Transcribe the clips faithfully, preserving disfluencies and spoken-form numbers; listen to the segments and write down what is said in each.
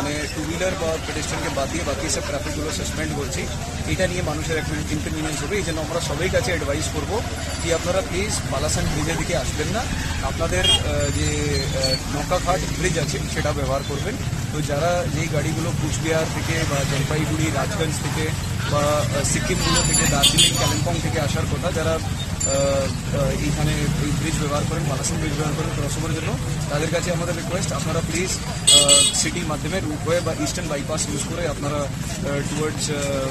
মানে two wheeler বা পেডেস্ট্রিয়ানকে বাদ দিয়ে বাকি সব ট্রাফিকগুলো সাসপেন্ড করছি। এটা নিয়ে মানুষের একটা ইনকনভিনিয়েন্স হবে, এই জন্য আমরা সবাই কাছে অ্যাডভাইস করবো কি আপনারা প্লিজ বালাসান ব্রিজের দিকে আসবেন না, আপনাদের যে নৌকাঘাট ব্রিজ আছে সেটা ব্যবহার করবেন। তো যারা যেই গাড়িগুলো কুচবিহার থেকে বা জলপাইগুড়ি রাজগঞ্জ থেকে বা সিকিমগুলো থেকে দার্জিলিং কালিম্পং থেকে আসার কথা, যারা এইখানে এই ব্রিজ ব্যবহার করেন, বালাসান ব্রিজ ব্যবহার করেন ক্রসওভারের জন্য, তাদের কাছে আমাদের রিকোয়েস্ট আপনারা প্লিজ সিটির মাধ্যমে রুট হয়ে বা ইস্টার্ন বাইপাস ইউজ করে আপনারা টুয়ার্ডস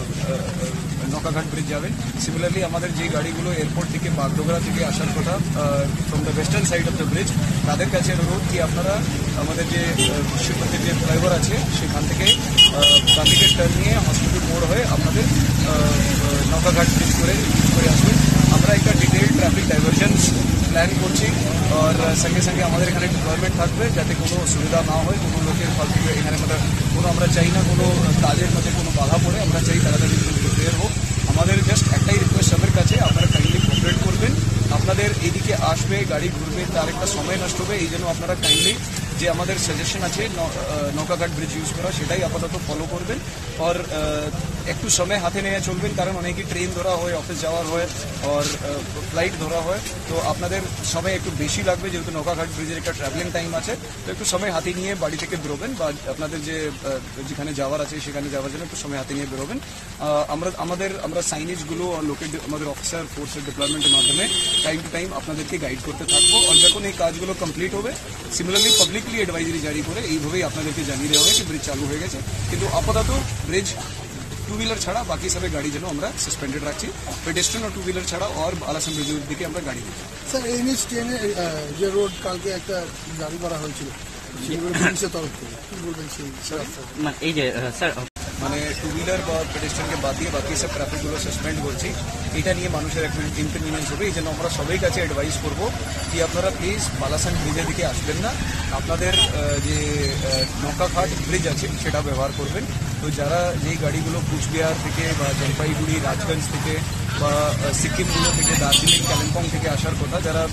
নৌকাঘাট ব্রিজ যাবেন। সিমিলারলি আমাদের যে গাড়িগুলো এয়ারপোর্ট থেকে বাগডোগরা থেকে আসার কথা from the western side of the bridge, তাদের কাছে অনুরোধ কি আপনারা আমাদের যে শিবপথের যে ফ্লাইওভার আছে সেখান থেকে বাদিকে টার্ন নিয়ে হসপিটাল মোড় হয়ে আপনাদের নৌকাঘাট ব্রিজ করে ইউজ করে আসবেন। আমরা একটা ডিটেইল ট্রাফিক ডাইভারশনস প্ল্যান করছি, আর সঙ্গে সঙ্গে আমাদের এখানে ডিপ্লয়মেন্ট থাকবে যাতে কোনো অসুবিধা না হয়, কোনো লোকের ফালতু এখানে মানে কোনো আমরা চাই না কোনো কাজের মধ্যে কোনো বাধা পড়ে, আমরা চাই তাড়াতাড়ি ক্লিয়ার হোক। আমাদের জাস্ট একটাই রিকোয়েস্ট সবার কাছে, আপনারা কাইন্ডলি কোঅপারেট করবেন। আপনাদের এদিকে আসবে গাড়ি ঘুরবে, তার একটা সময় নষ্ট হবে, এই জন্য আপনারা কাইন্ডলি যে আমাদের সাজেশন আছে নৌকাঘাট ব্রিজ ইউজ করা সেটাই আপাতত ফলো করবেন। আর একটু সময় হাতে নিয়ে চলবেন, কারণ অনেকেই ট্রেন ধরা হয়, অফিস যাওয়ার হয়, আর ফ্লাইট ধরা হয়, তো আপনাদের সময় একটু বেশি লাগবে, যেহেতু নৌকাঘাট ব্রিজের একটা ট্রাভেলিং টাইম আছে। তো একটু সময় হাতে নিয়ে বাড়ি থেকে বেরোবেন, বা আপনাদের যে যেখানে যাওয়ার আছে সেখানে যাওয়ার জন্য একটু সময় হাতে নিয়ে বেরোবেন। আমরা আমাদের আমরা সাইনেজগুলো লোকের আমাদের অফিসার ফোর্সের ডিপ্লয়মেন্টের মাধ্যমে টাইম টু টাইম আপনাদেরকে গাইড করতে থাকবো। আর যখন এই কাজগুলো কমপ্লিট হবে, সিমিলারলি পাবলিকলি অ্যাডভাইজারি জারি করে এইভাবেই আপনাদেরকে জানিয়ে দেওয়া হয় কি ব্রিজ চালু হয়ে গেছে। কিন্তু আপাতত ব্রিজ টু হুইলার ছাড়া বাকি সবে গাড়ি যেন আমরা সাসপেন্ডেড রাখছি, পেডেস্ট্রিয়ান আর টু হুইলার ছাড়া আর বালাসান ব্রিজের দিকে আমরা গাড়ি দিচ্ছি। স্যার এনএইচ টেনে যে রোড কালকে একটা জারি করা হয়েছিল পুলিশের তরফ থেকে, কি বলবেন সেই এই যে স্যার মানে টু হুইলার বা পেডেস্ট্রিয়ানকে বাদ দিয়ে বাকি সব ট্রাফিকগুলো সাসপেন্ড করছি। এটা নিয়ে মানুষের একটা ইনকনভিনিয়েন্স হবে, এই জন্য আমরা সবাই কাছে অ্যাডভাইস করবো কি আপনারা প্লিজ বালাসান ব্রিজের দিকে আসবেন না, আপনাদের যে নৌকাঘাট ব্রিজ আছে সেটা ব্যবহার করবেন। তো যারা যেই গাড়িগুলো কুচবিহার থেকে বা জলপাইগুড়ি রাজগঞ্জ থেকে বা সিকিমগুলো থেকে দার্জিলিং কালিম্পং থেকে আসার কথা, যারা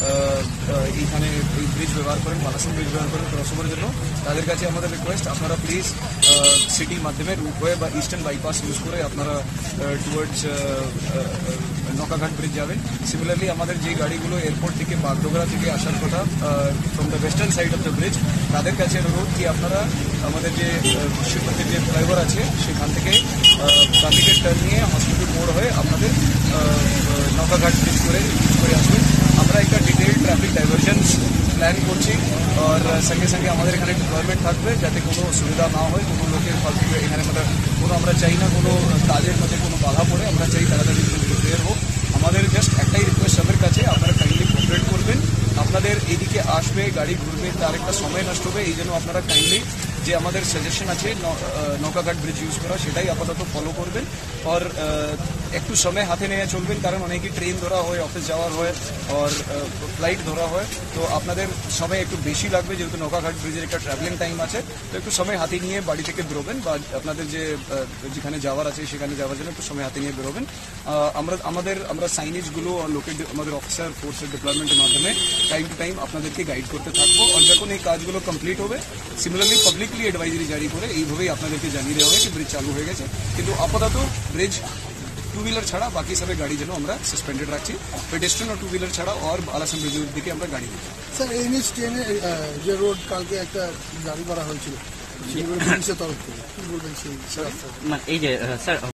এইখানে এই ব্রিজ ব্যবহার করেন, বালাসান ব্রিজ ব্যবহার করেন ক্রসওভারের জন্য, তাদের কাছে আমাদের রিকোয়েস্ট আপনারা প্লিজ সিটির মাধ্যমে রুট হয়ে বা ইস্টার্ন বাইপাস ইউজ করে আপনারা টুয়ার্ডস নৌকাঘাট ব্রিজ যাবেন। সিমিলারলি আমাদের যে গাড়িগুলো এয়ারপোর্ট থেকে বাগডোগরা থেকে আসার কথা from the western side of the bridge, তাদের কাছে অনুরোধ কি আপনারা আমাদের যে শিবপথের যে ফ্লাইওভার আছে সেখান থেকে বাদিকে টার্ন নিয়ে হসপিটাল মোড় হয়ে আপনাদের নৌকাঘাট ব্রিজ করে ইউজ করে আসবেন। আমরা একটা ডিটেইল ট্রাফিক ডাইভারশনস প্ল্যান করছি, আর সঙ্গে সঙ্গে আমাদের এখানে ডিপ্লয়মেন্ট থাকবে যাতে কোনো অসুবিধা না হয়, কোনো লোকের ফালতু এখানে মানে কোনো আমরা চাই না কোনো কাজের মধ্যে কোনো বাধা পড়ে, আমরা চাই তাড়াতাড়ি ক্লিয়ার হোক। আমাদের জাস্ট একটাই রিকোয়েস্ট সবার কাছে, আপনারা কাইন্ডলি কোঅপারেট করবেন। আপনাদের এদিকে আসবে গাড়ি ঘুরবে, তার একটা সময় নষ্ট হবে, এই জন্য আপনারা কাইন্ডলি যে আমাদের সাজেশন আছে নৌকাঘাট ব্রিজ ইউজ করা সেটাই আপাতত ফলো করবেন। আর একটু সময় হাতে নিয়ে চলবেন, কারণ অনেকেই ট্রেন ধরা হয়, অফিস যাওয়ার হয়, আর ফ্লাইট ধরা হয়, তো আপনাদের সময় একটু বেশি লাগবে, যেহেতু নৌকাঘাট ব্রিজের একটা ট্রাভেলিং টাইম আছে। তো একটু সময় হাতে নিয়ে বাড়ি থেকে বেরোবেন, বা আপনাদের যে যেখানে যাওয়ার আছে সেখানে যাওয়ার জন্য একটু সময় হাতে নিয়ে বেরোবেন। আমরা আমাদের আমরা সাইনেজগুলো লোকের আমাদের অফিসার ফোর্সের ডিপ্লয়মেন্টের মাধ্যমে টাইম টু টাইম আপনাদেরকে গাইড করতে থাকবো। আর যখন এই কাজগুলো কমপ্লিট হবে, সিমিলারলি পাবলিকলি অ্যাডভাইজারি জারি করে এইভাবেই আপনাদেরকে জানিয়ে দেওয়া হয় কি ব্রিজ চালু হয়ে গেছে। কিন্তু আপাতত ব্রিজ টু হুইলার ছাড়া বাকি সবে গাড়ি যেন আমরা সাসপেন্ডেড রাখছি, পেডেস্ট্রিয়ান আর টু হুইলার ছাড়া আর বালাসান ব্রিজের দিকে আমরা গাড়ি দিচ্ছি। স্যার এনএইচ টেনে যে রোড কালকে একটা জারি করা হয়েছিল পুলিশের তরফ থেকে, কি বলবেন সেই এই যে স্যার